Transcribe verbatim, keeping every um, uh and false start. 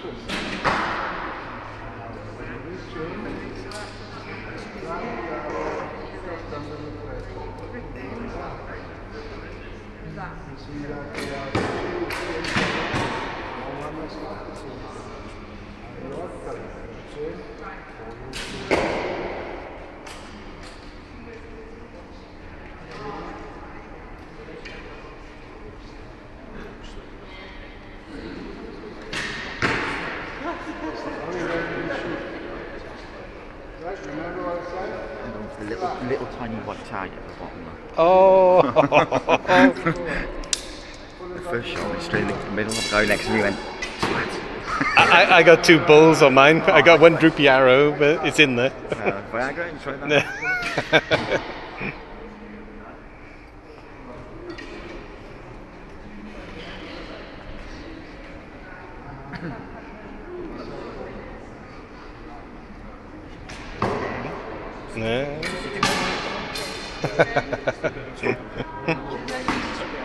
A little, little tiny white tag at the bottom. Oh. The first shot went straight into the middle. The guy next to me went flat. I, I got two bulls on mine. I got one droopy arrow, but it's in there. Uh, Viagra, you tried that? No.